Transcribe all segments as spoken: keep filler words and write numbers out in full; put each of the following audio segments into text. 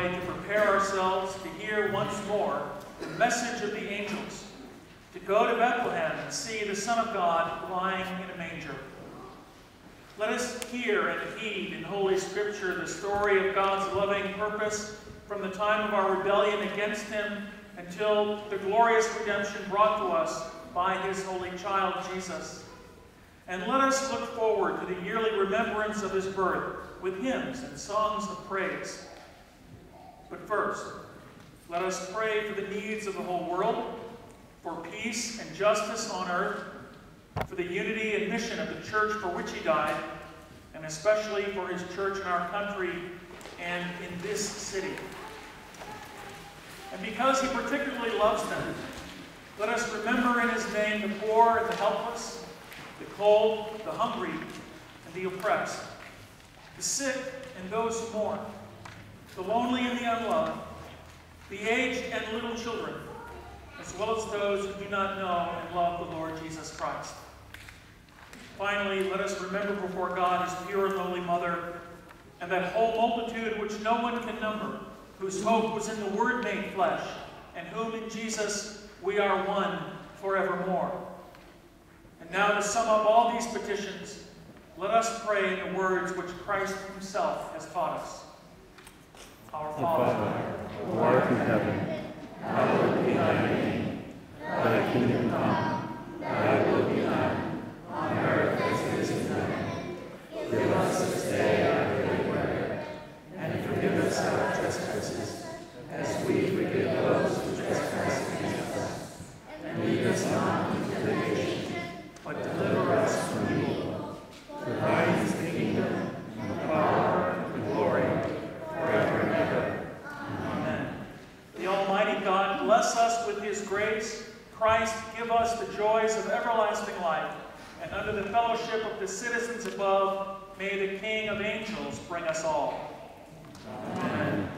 joy to prepare ourselves to hear once more the message of the angels, to go to Bethlehem and see the Son of God lying in a manger. Let us hear and heed in Holy Scripture the story of God's loving purpose from the time of our rebellion against him until the glorious redemption brought to us by his holy child, Jesus. And let us look forward to the yearly remembrance of his birth with hymns and songs of praise. But first, let us pray for the needs of the whole world, for peace and justice on earth, for the unity and mission of the church for which he died, and especially for his church in our country and in this city. And because he particularly loves them, let us remember in his name the poor and the helpless, the cold, the hungry, and the oppressed, the sick and those who mourn, the lonely and the unloved, the aged and little children, as well as those who do not know and love the Lord Jesus Christ. Finally, let us remember before God his pure and lowly mother, and that whole multitude which no one can number, whose hope was in the Word made flesh, and whom in Jesus we are one forevermore. And now to sum up all these petitions, let us pray in the words which Christ himself has taught us. Our Father, who art in heaven, hallowed be thy name. Thy kingdom come, thy will be done, on earth as it is in heaven. Give us this day our daily bread, and forgive us our trespasses, as we forgive those who trespass against us. And lead us not into temptation, but deliver us from evil. For thine is the kingdom, and the power, and the glory, forever and ever. Amen. The Almighty God bless us with his grace. Christ give us the joys of everlasting life. And under the fellowship of the citizens above, may the King of angels bring us all. Amen.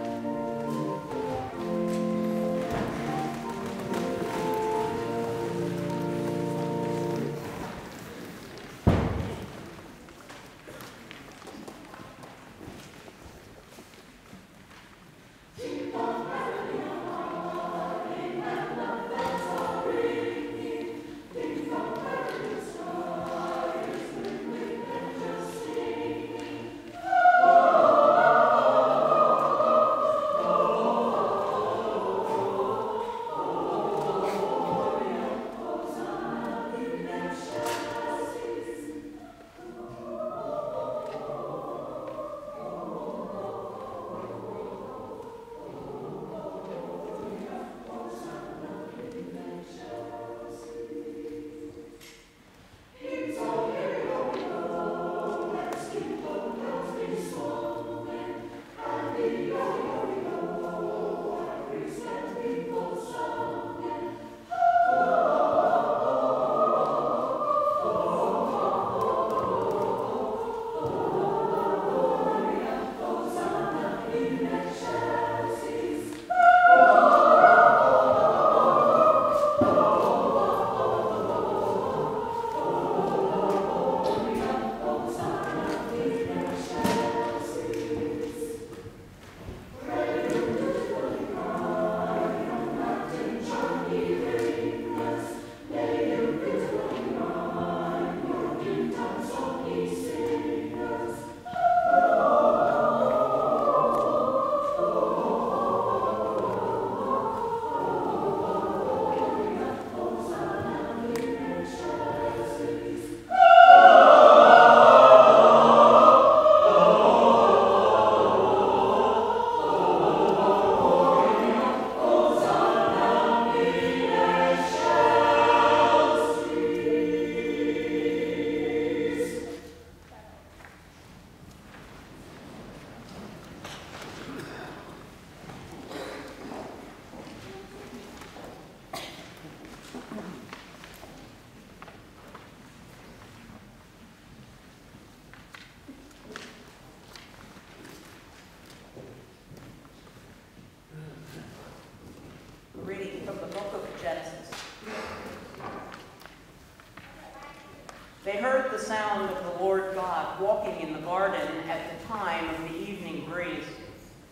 They heard the sound of the Lord God walking in the garden at the time of the evening breeze.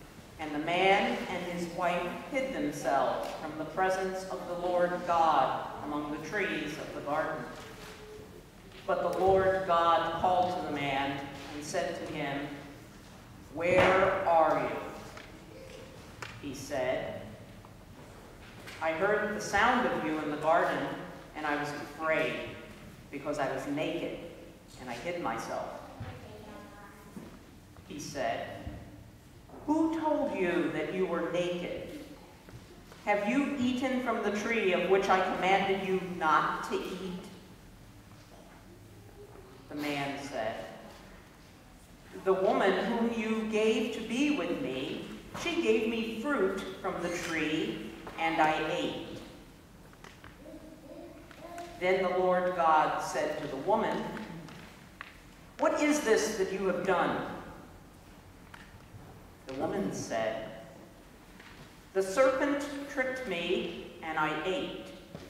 And the man and his wife hid themselves from the presence of the Lord God among the trees of the garden. But the Lord God called to the man and said to him, "Where are you?" He said, "I heard the sound of you in the garden, and I was afraid, because I was naked, and I hid myself." He said, "Who told you that you were naked? Have you eaten from the tree of which I commanded you not to eat?" The man said, "The woman whom you gave to be with me, she gave me fruit from the tree, and I ate." Then the Lord God said to the woman, "What is this that you have done?" The woman said, "The serpent tricked me, and I ate."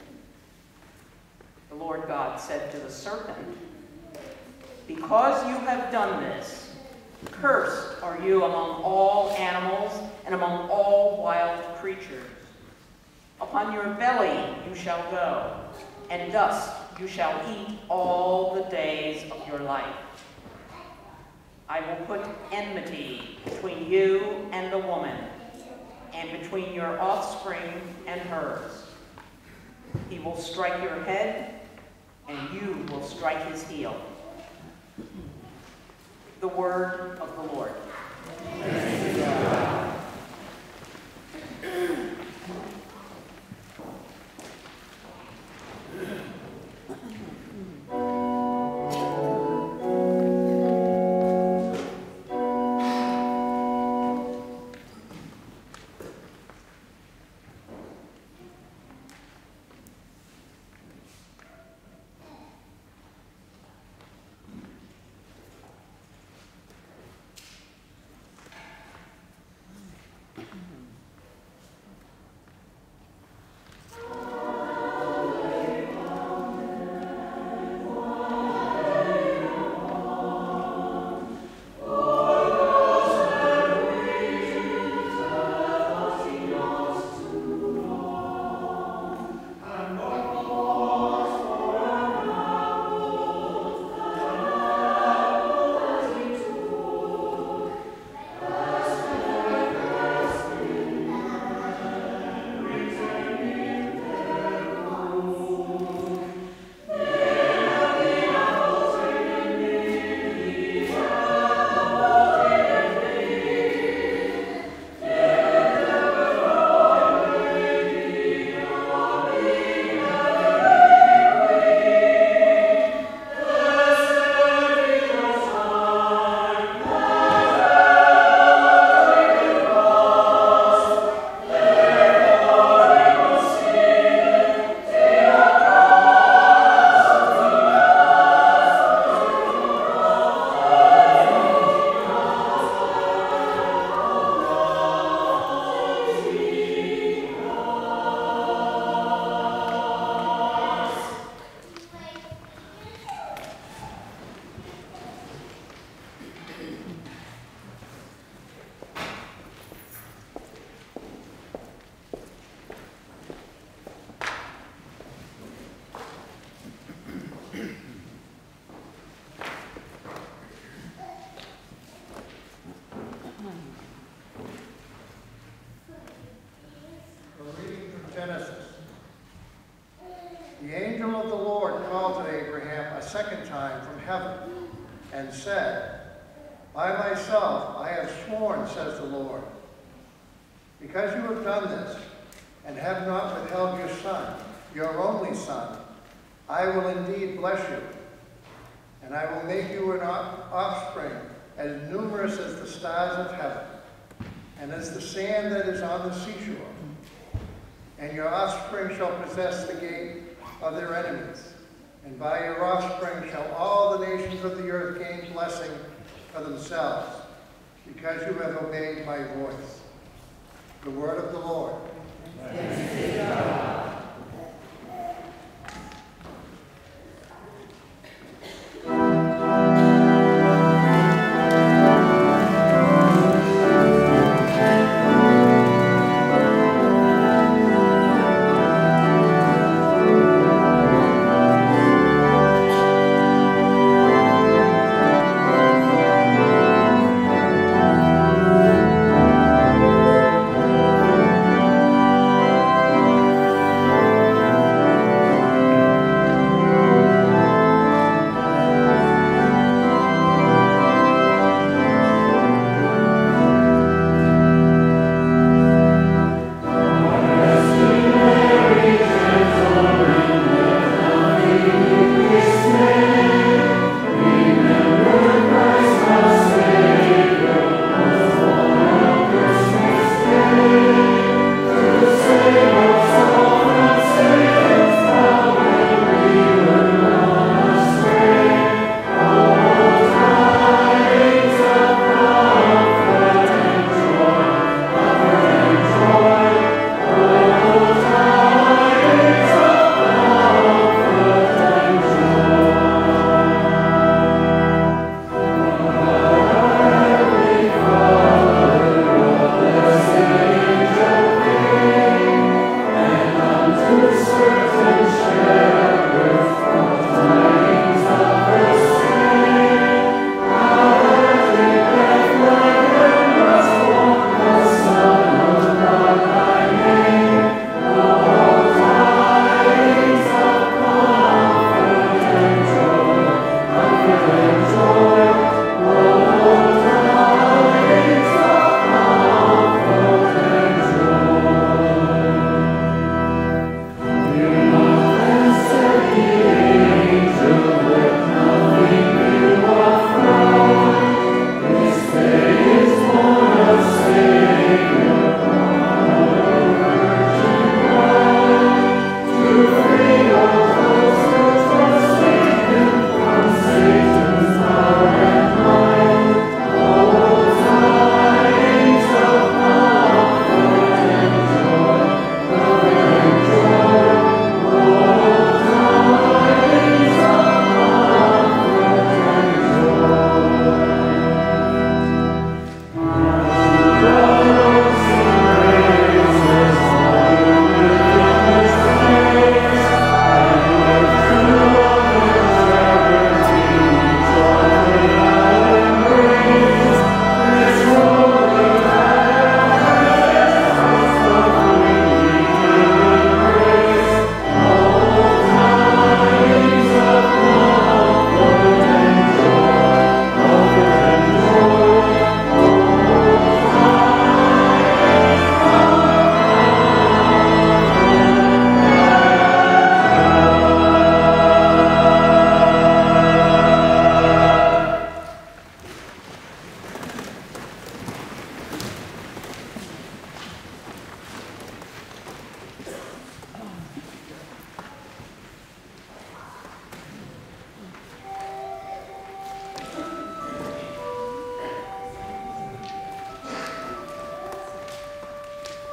The Lord God said to the serpent, "Because you have done this, cursed are you among all animals and among all wild creatures. Upon your belly you shall go, and dust you shall eat all the days of your life. I will put enmity between you and the woman, and between your offspring and hers. He will strike your head, and you will strike his heel." The word of the Lord. Thanks be to God. Genesis. The angel of the Lord called to Abraham a second time from heaven and said, "By myself I have sworn, says the Lord, because you have done this and have not withheld your son, your only son, I will indeed bless you, and I will make you an offspring as numerous as the stars of heaven and as the sand that is on the seashore. And your offspring shall possess the gate of their enemies, and by your offspring shall all the nations of the earth gain blessing for themselves, because you have obeyed my voice." The word of the Lord. Thanks be to God. Thank you.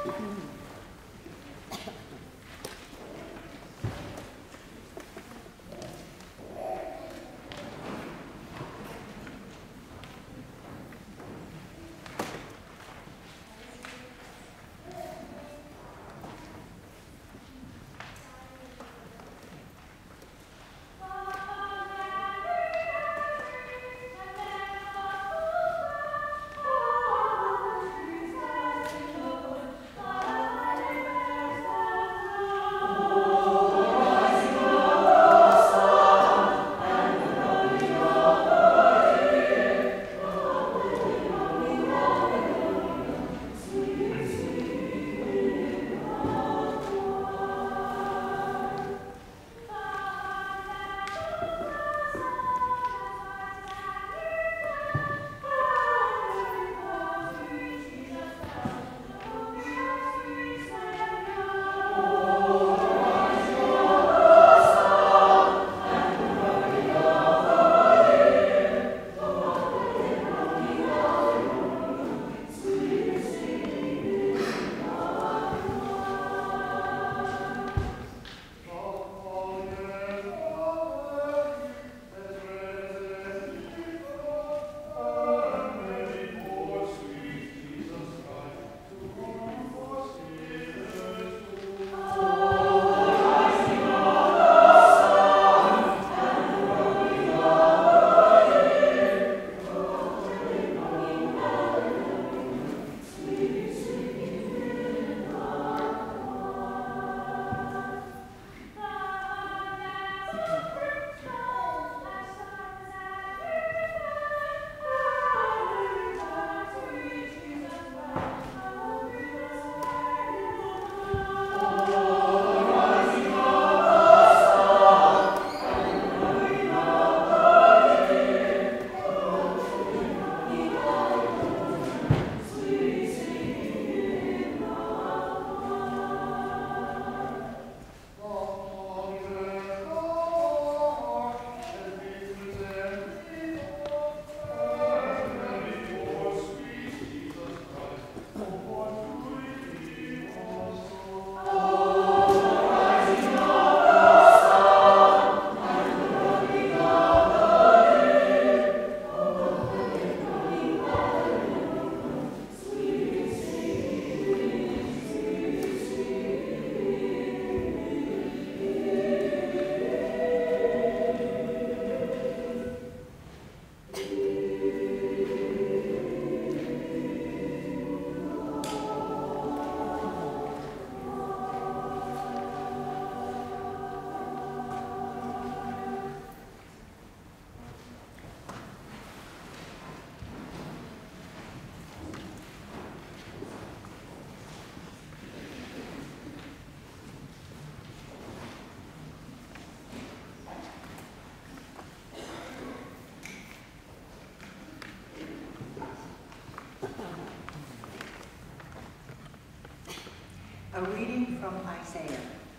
A reading from Isaiah.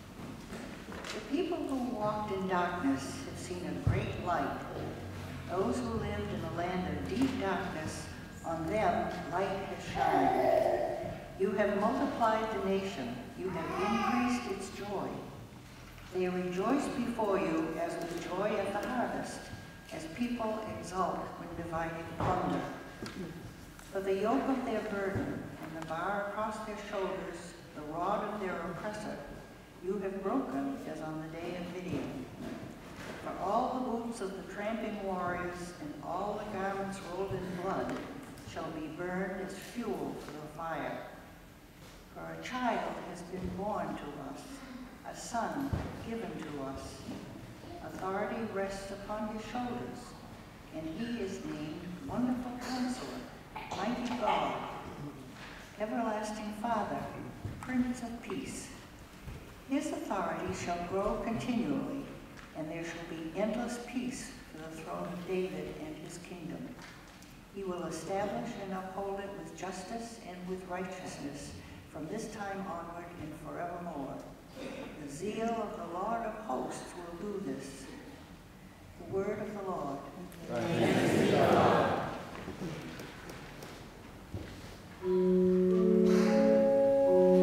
The people who walked in darkness have seen a great light. Those who lived in a land of deep darkness, on them light has shined. You have multiplied the nation. You have increased its joy. They rejoice before you as with joy at the harvest, as people exult when dividing plunder. For the yoke of their burden and the bar across their shoulders, the rod of their oppressor, you have broken as on the day of Midian. For all the boots of the tramping warriors and all the garments rolled in blood shall be burned as fuel for the fire. For a child has been born to us, a son given to us. Authority rests upon his shoulders, and he is named Wonderful Counselor, Mighty God, Everlasting Father, Prince of Peace. His authority shall grow continually, and there shall be endless peace for the throne of David and his kingdom. He will establish and uphold it with justice and with righteousness from this time onward and forevermore. The zeal of the Lord of hosts will do this. The word of the Lord. Thanks be to God. Thank you.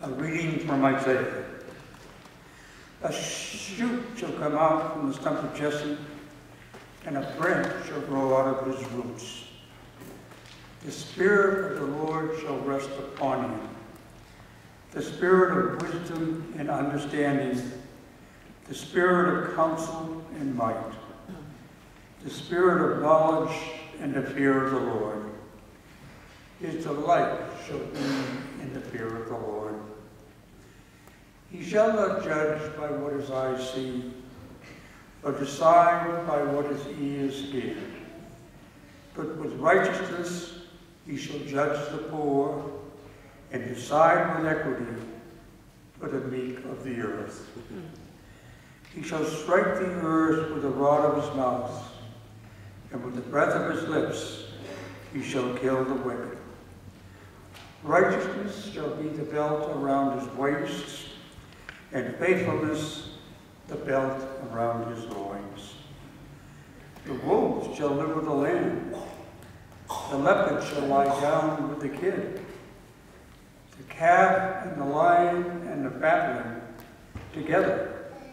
A reading from Isaiah. A shoot shall come out from the stump of Jesse, and a branch shall grow out of his roots. The Spirit of the Lord shall rest upon him, the Spirit of wisdom and understanding, the Spirit of counsel and might, the Spirit of knowledge and the fear of the Lord. His delight shall be in the fear of the Lord. He shall not judge by what his eyes see, but decide by what his ears hear. But with righteousness he shall judge the poor, and decide with equity for the meek of the earth. He shall strike the earth with the rod of his mouth, and with the breath of his lips he shall kill the wicked. Righteousness shall be the belt around his waist, and faithfulness the belt around his loins. The wolves shall live with the lamb. The leopard shall lie down with the kid. The calf and the lion and the fatling together.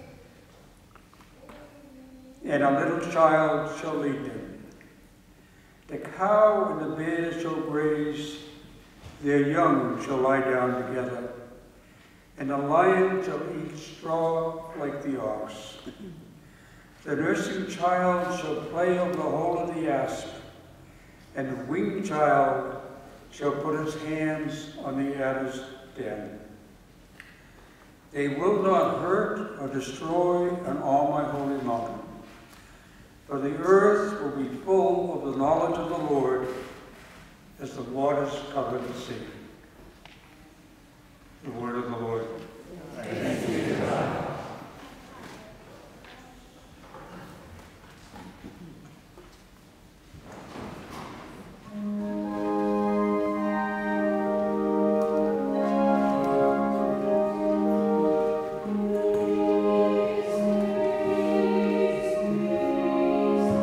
And a little child shall lead them. The cow and the bear shall graze. Their young shall lie down together. And the lion shall eat straw like the ox. The nursing child shall play over the hole of the asp, and the weaned child shall put his hands on the adder's den. They will not hurt or destroy on all my holy mountain, for the earth will be full of the knowledge of the Lord as the waters cover the sea. The word of the Lord. Thanks be to God.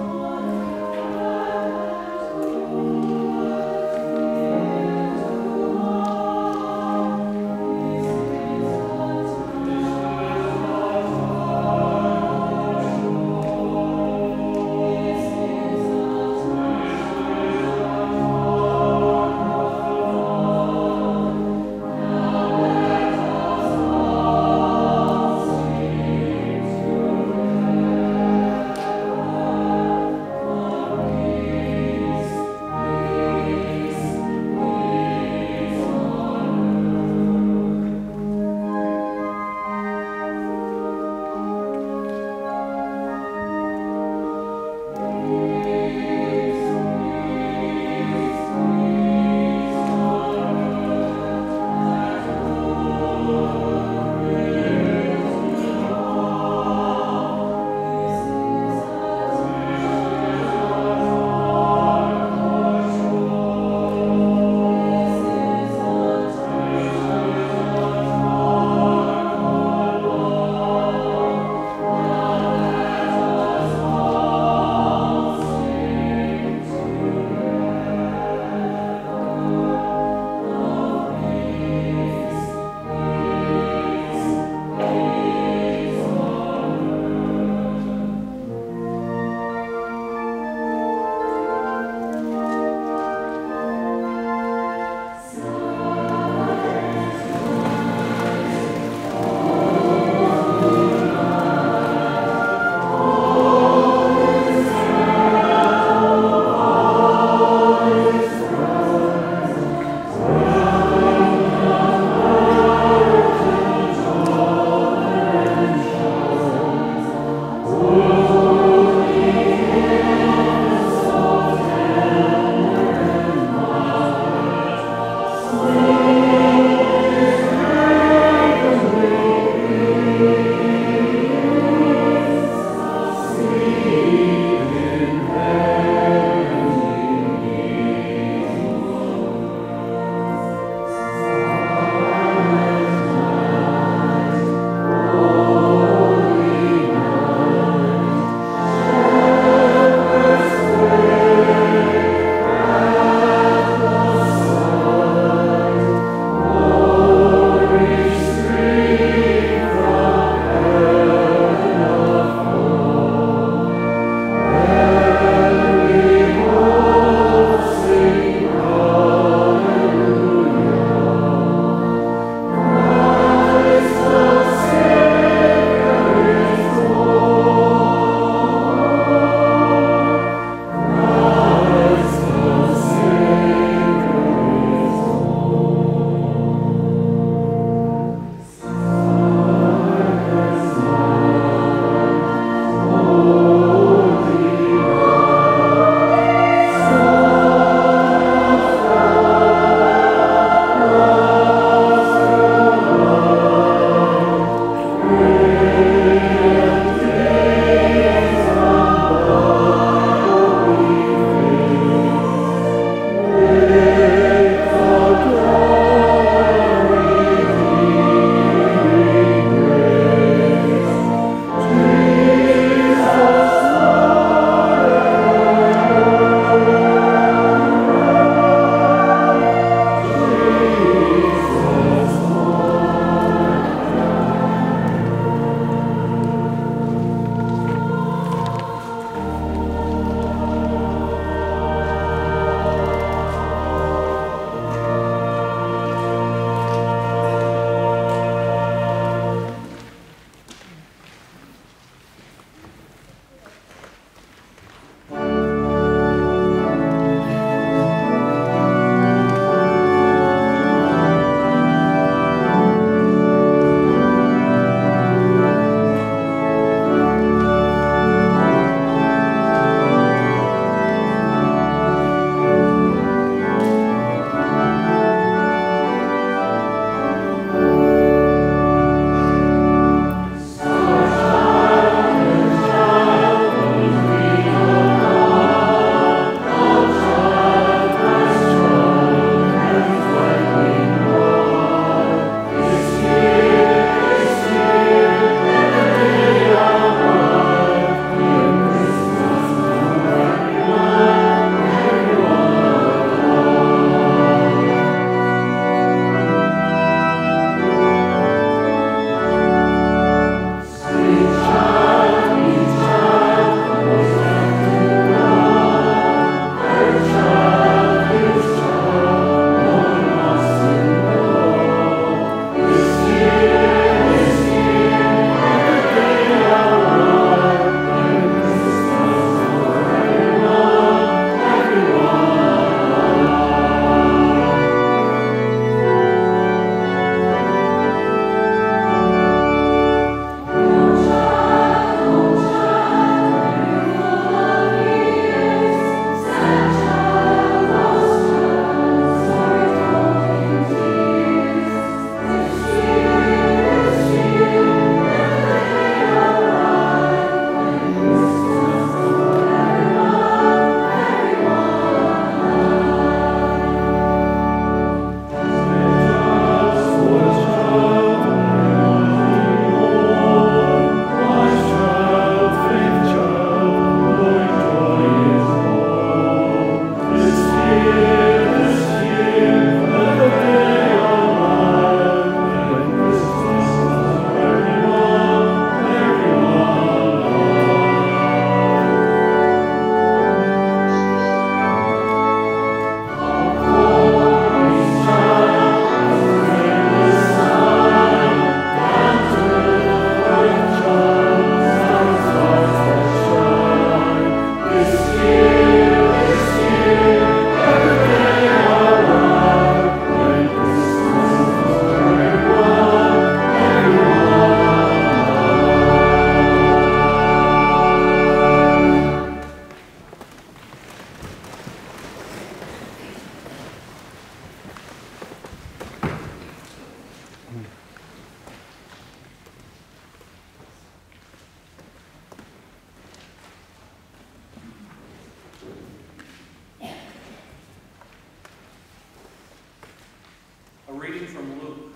Thank you. A reading from Luke.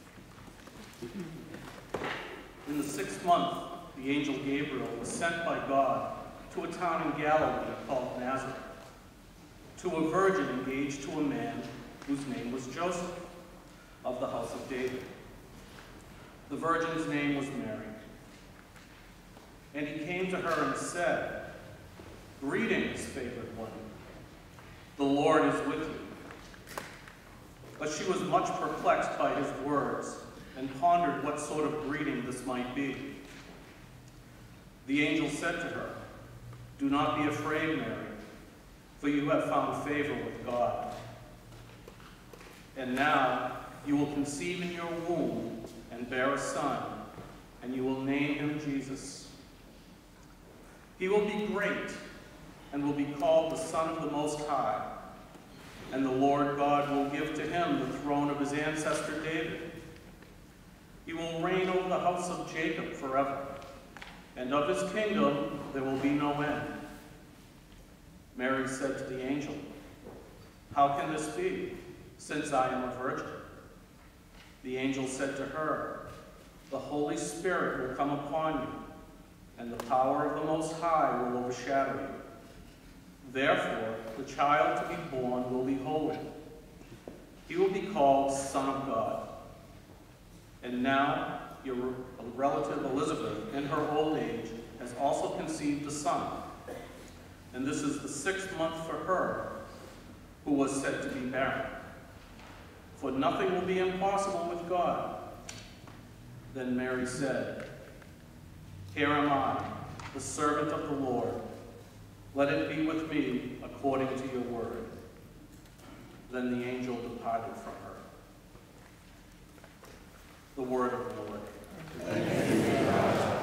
In the sixth month, the angel Gabriel was sent by God to a town in Galilee called Nazareth, to a virgin engaged to a man whose name was Joseph, of the house of David. The virgin's name was Mary. And he came to her and said, "Greetings, favored one. The Lord is with you." But she was much perplexed by his words and pondered what sort of greeting this might be. The angel said to her, "Do not be afraid, Mary, for you have found favor with God. And now you will conceive in your womb and bear a son, and you will name him Jesus. He will be great and will be called the Son of the Most High. And the Lord God will give to him the throne of his ancestor David. He will reign over the house of Jacob forever, and of his kingdom there will be no end." Mary said to the angel, "How can this be, since I am a virgin?" The angel said to her, "The Holy Spirit will come upon you, and the power of the Most High will overshadow you. Therefore, the child to be born will be holy. He will be called Son of God. And now, your relative Elizabeth, in her old age, has also conceived a son. And this is the sixth month for her, who was said to be barren. For nothing will be impossible with God." Then Mary said, "Here am I, the servant of the Lord. Let it be with me according to your word." Then the angel departed from her. The word of the Lord. Thanks be to God.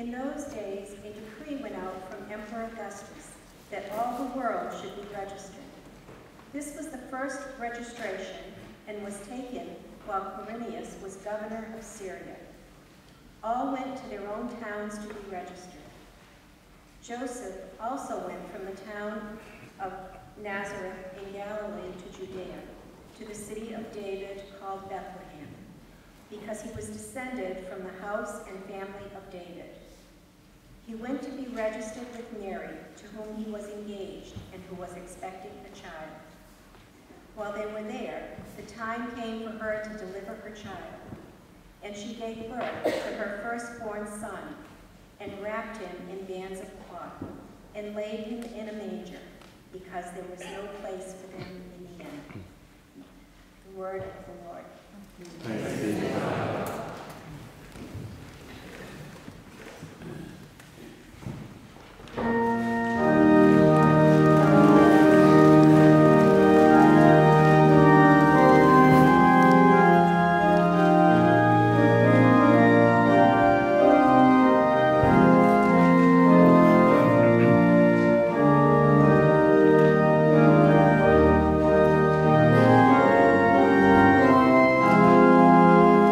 In those days, a decree went out from Emperor Augustus that all the world should be registered. This was the first registration and was taken while Quirinius was governor of Syria. All went to their own towns to be registered. Joseph also went from the town of Nazareth in Galilee to Judea, to the city of David called Bethlehem, because he was descended from the house and family of David. He went to be registered with Mary, to whom he was engaged and who was expecting a child. While they were there, the time came for her to deliver her child, and she gave birth to her firstborn son, and wrapped him in bands of cloth, and laid him in a manger, because there was no place for them in the inn. The word of the Lord. Thanks be to God. Thank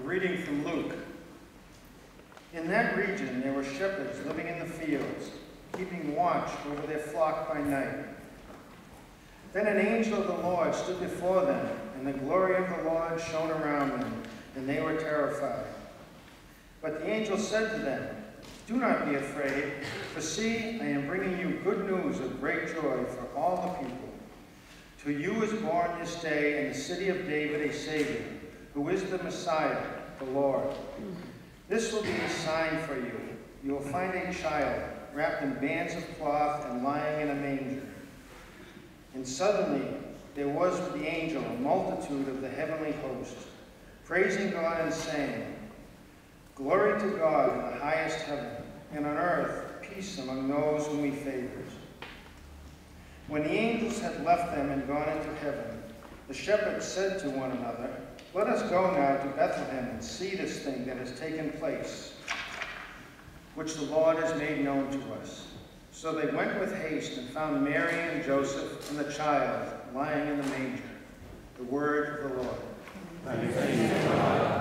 reading from Luke. In that region there were shepherds living in the fields, keeping watch over their flock by night. Then an angel of the Lord stood before them, and the glory of the Lord shone around them, and they were terrified. But the angel said to them, "Do not be afraid, for see, I am bringing you good news of great joy for all the people. To you is born this day in the city of David a Savior, who is the Messiah, the Lord. This will be a sign for you. You will find a child wrapped in bands of cloth and lying in a manger." And suddenly there was with the angel a multitude of the heavenly host, praising God and saying, "Glory to God in the highest heaven, and on earth peace among those whom he favors." When the angels had left them and gone into heaven, the shepherds said to one another, "Let us go now to Bethlehem and see this thing that has taken place, which the Lord has made known to us." So they went with haste and found Mary and Joseph and the child lying in the manger. The word of the Lord. Thanks be to God.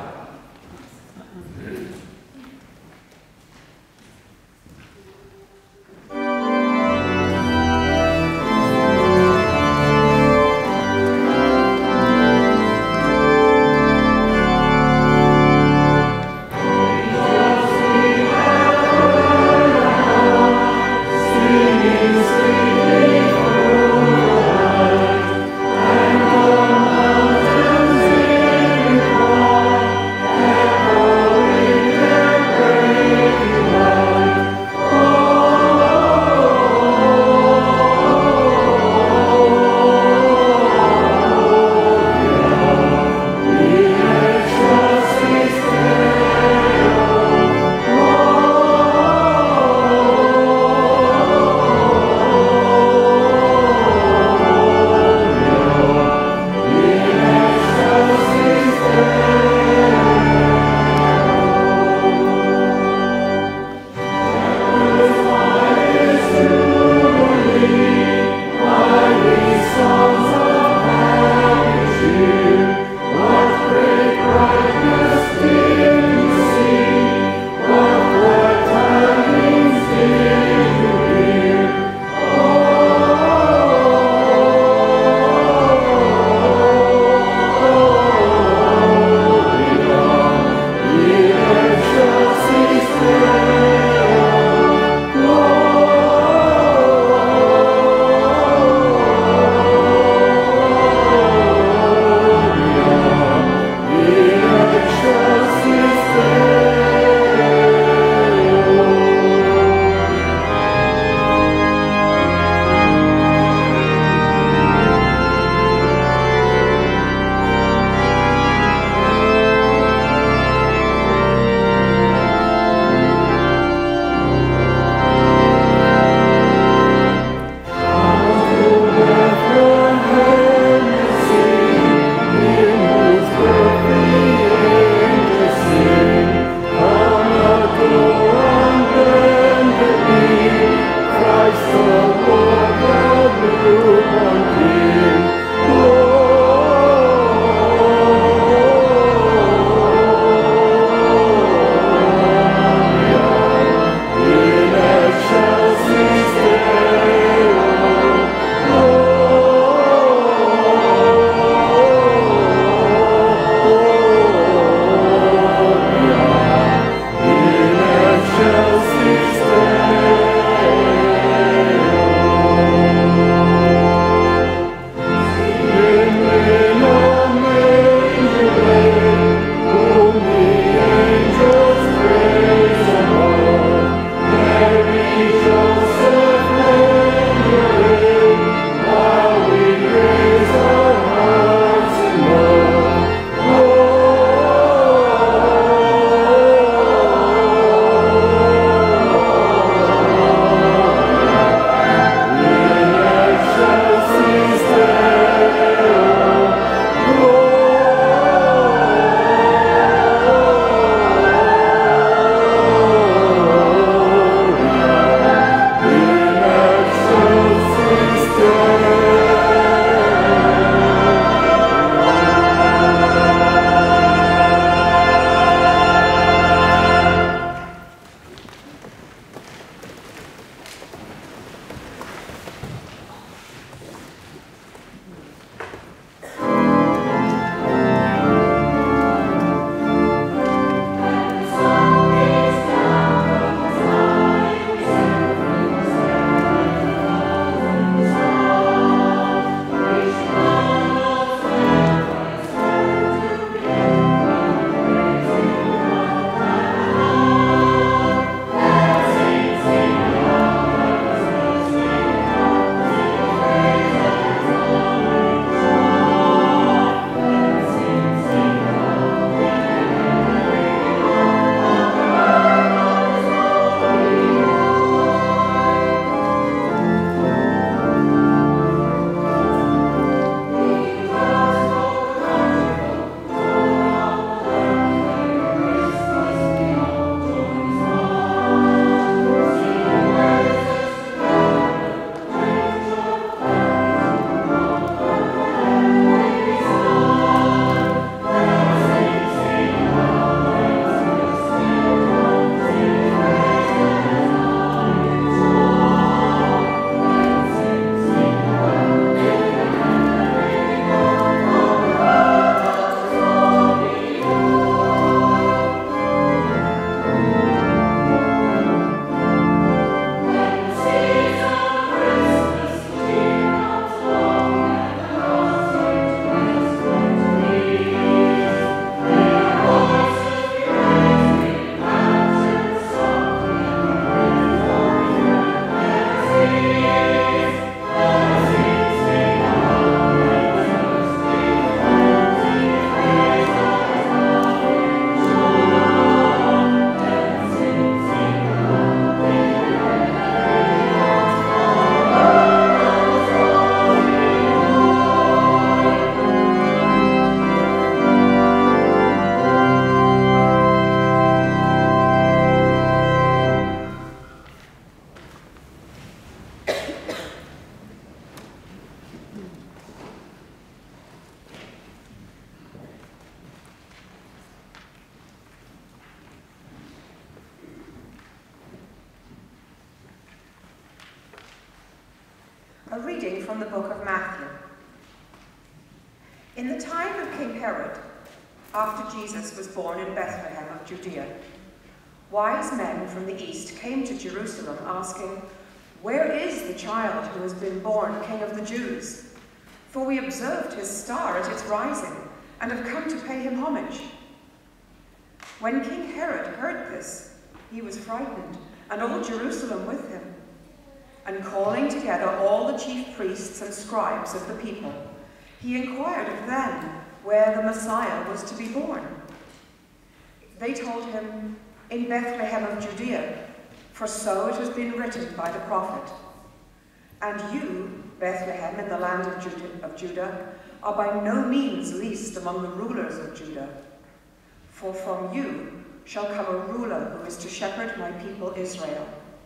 Thank you. reading from the book of Matthew. In the time of King Herod, after Jesus was born in Bethlehem of Judea, wise men from the east came to Jerusalem asking, "Where is the child who has been born King of the Jews? For we observed his star at its rising and have come to pay him homage." When King Herod heard this, he was frightened, and all Jerusalem with him. And calling together all the chief priests and scribes of the people, he inquired of them where the Messiah was to be born. They told him, "In Bethlehem of Judea, for so it has been written by the prophet. And you, Bethlehem in the land of Judah, of Judah, are by no means least among the rulers of Judah. For from you shall come a ruler who is to shepherd my people Israel."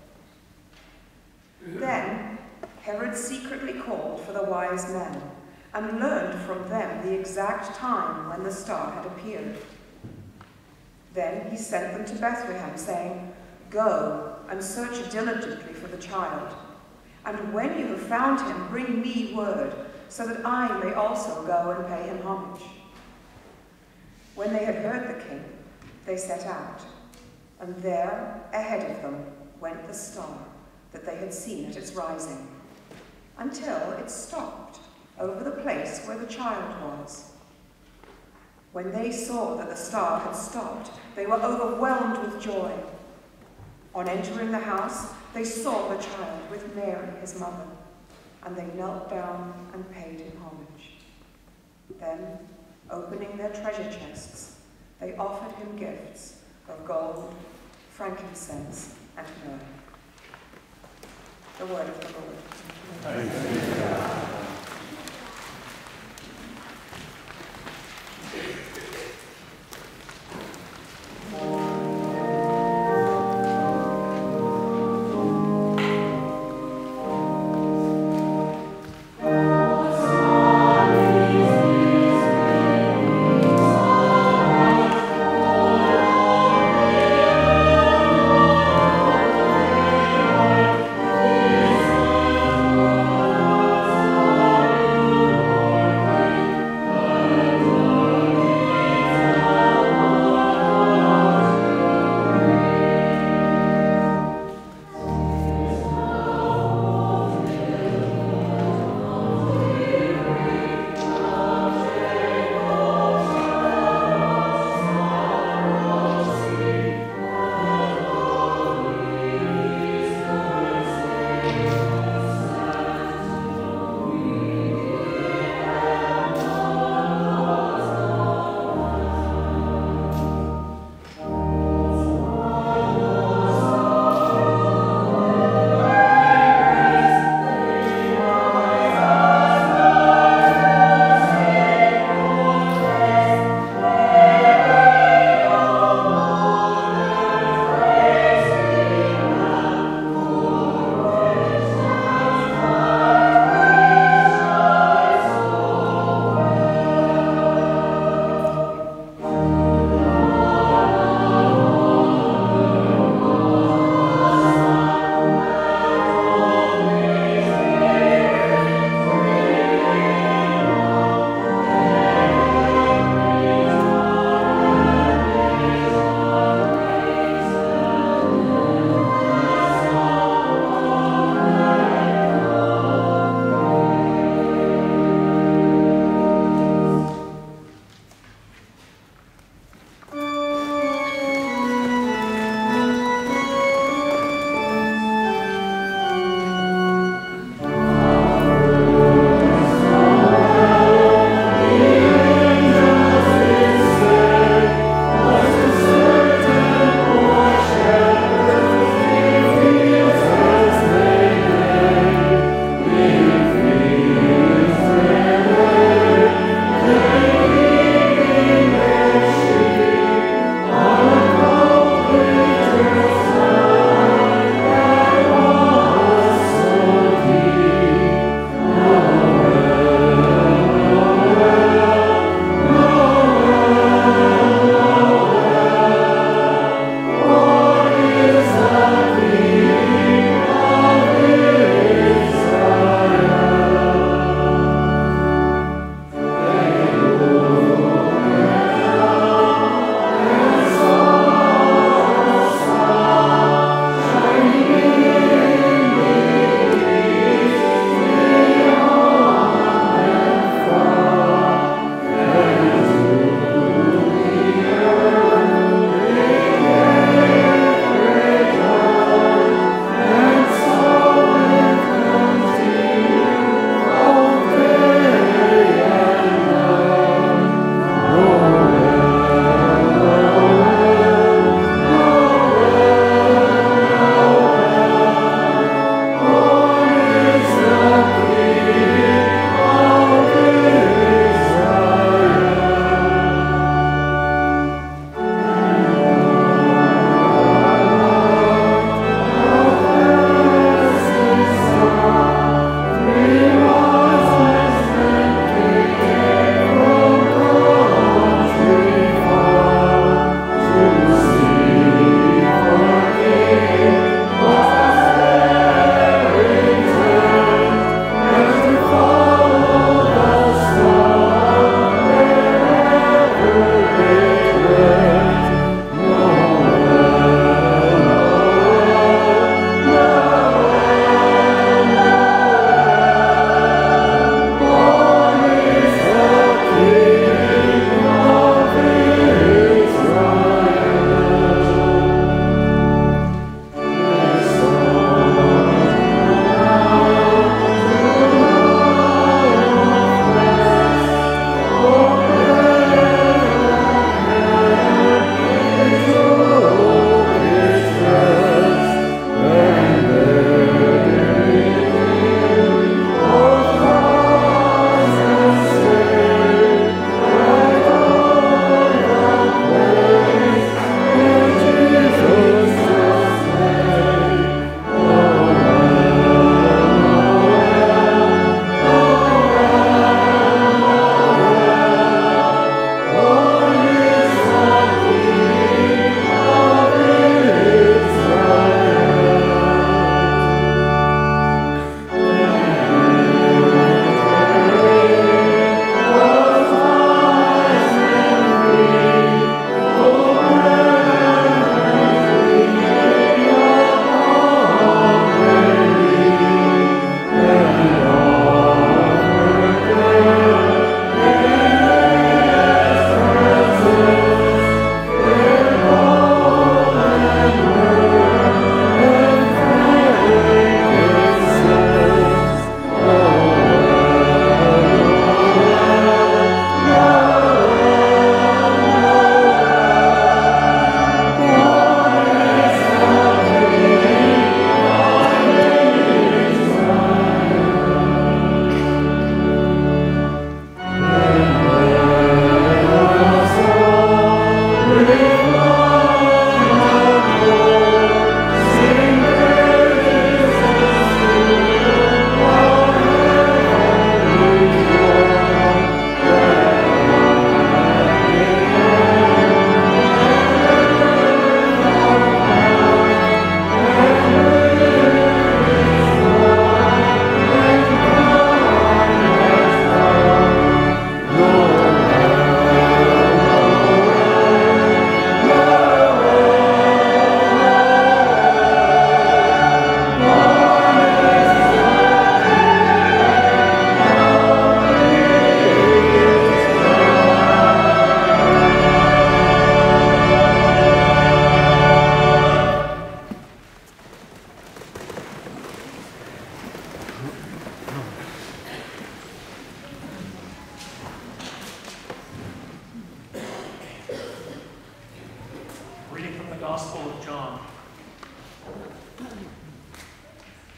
Then Herod secretly called for the wise men and learned from them the exact time when the star had appeared. Then he sent them to Bethlehem, saying, "Go and search diligently for the child, and when you have found him, bring me word, so that I may also go and pay him homage." When they had heard the king, they set out, and there ahead of them went the star that they had seen at its rising, until it stopped over the place where the child was. When they saw that the star had stopped, they were overwhelmed with joy. On entering the house, they saw the child with Mary, his mother, and they knelt down and paid him homage. Then, opening their treasure chests, they offered him gifts of gold, frankincense, and myrrh. The word of the Lord. Thanks be to God. Thank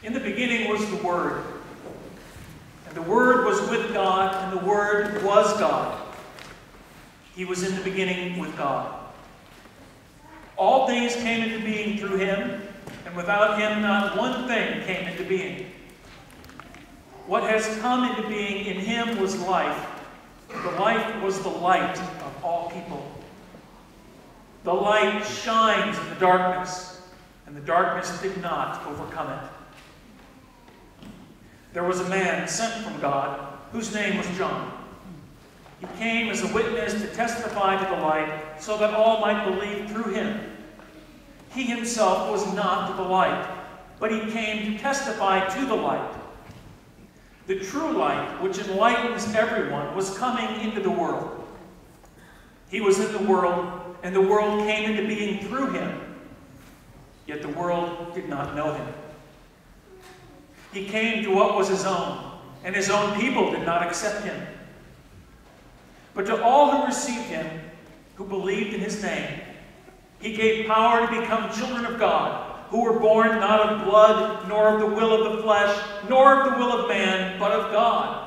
In the beginning was the Word, and the Word was with God, and the Word was God. He was in the beginning with God. All things came into being through him, and without him not one thing came into being. What has come into being in him was life. The life was the light of all people. The light shines in the darkness, and the darkness did not overcome it. There was a man sent from God, whose name was John. He came as a witness to testify to the light, so that all might believe through him. He himself was not the light, but he came to testify to the light. The true light, which enlightens everyone, was coming into the world. He was in the world, and the world came into being through him, yet the world did not know him. He came to what was his own, and his own people did not accept him. But to all who received him, who believed in his name, he gave power to become children of God, who were born not of blood, nor of the will of the flesh, nor of the will of man, but of God.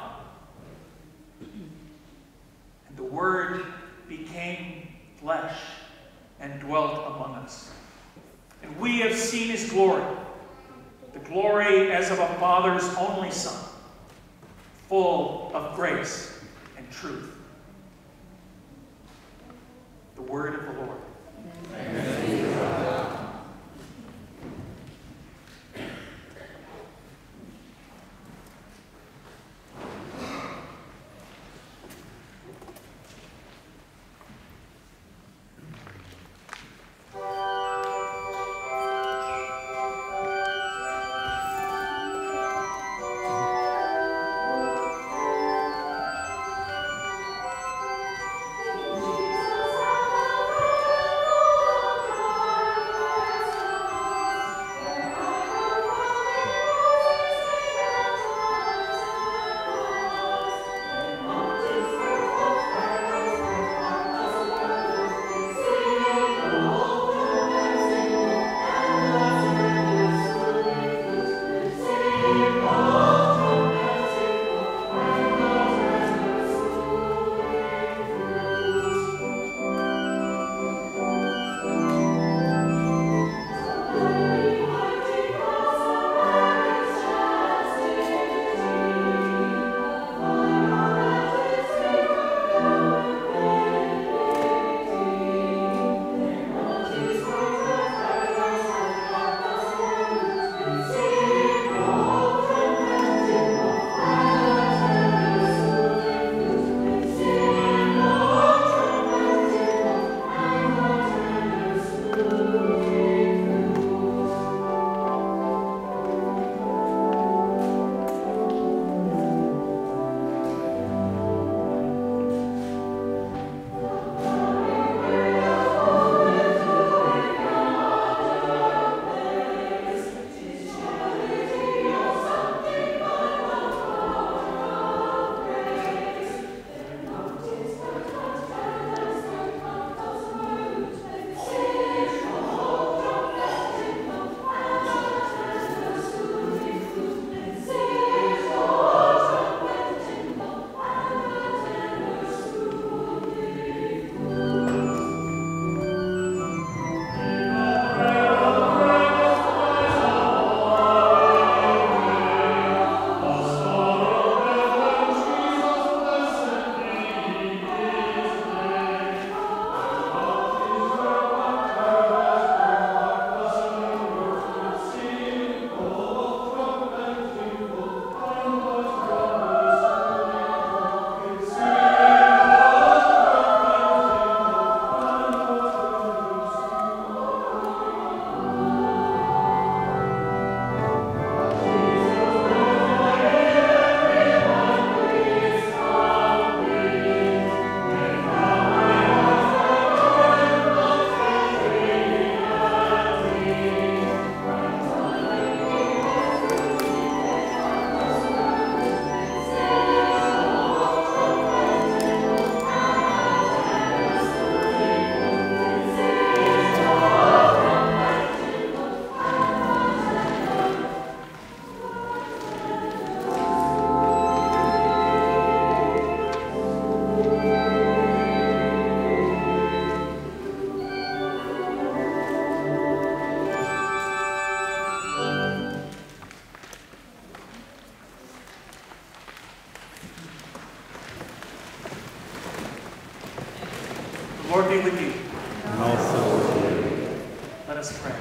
And the Word became flesh and dwelt among us. And we have seen his glory, the glory as of a Father's only Son, full of grace and truth. The word of the Lord. Amen. Thank you. be with you. And also with you. Let us pray.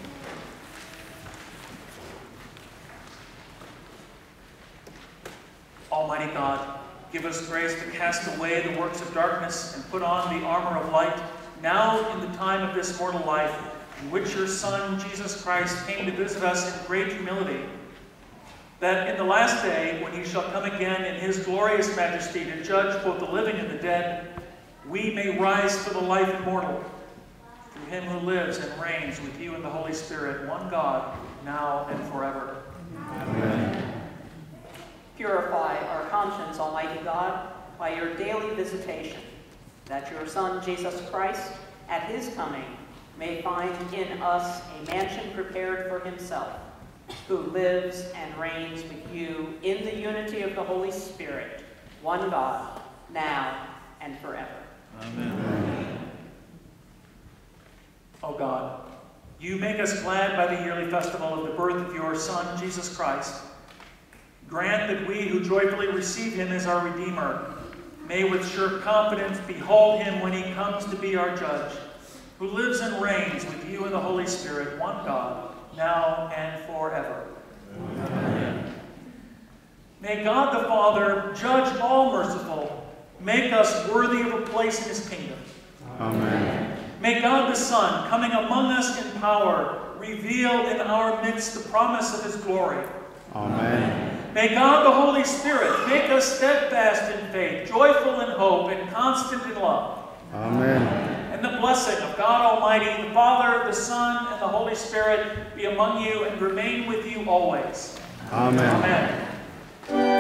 Almighty God, give us grace to cast away the works of darkness and put on the armor of light, now in the time of this mortal life, in which your Son, Jesus Christ, came to visit us in great humility, that in the last day, when he shall come again in his glorious majesty to judge both the living and the dead, we may rise to the life immortal, through him who lives and reigns with you in the Holy Spirit, one God, now and forever. Amen. Purify our conscience, Almighty God, by your daily visitation, that your Son, Jesus Christ, at his coming, may find in us a mansion prepared for himself, who lives and reigns with you in the unity of the Holy Spirit, one God, now and forever. Amen. O God, you make us glad by the yearly festival of the birth of your Son, Jesus Christ. Grant that we who joyfully receive him as our Redeemer may with sure confidence behold him when he comes to be our judge, who lives and reigns with you in the Holy Spirit, one God, now and forever. Amen. May God the Father, judge all merciful, make us worthy of a place in his kingdom. Amen. May God the Son, coming among us in power, reveal in our midst the promise of his glory. Amen. May God the Holy Spirit make us steadfast in faith, joyful in hope, and constant in love. Amen. And the blessing of God Almighty, the Father, the Son, and the Holy Spirit be among you and remain with you always. Amen. Amen.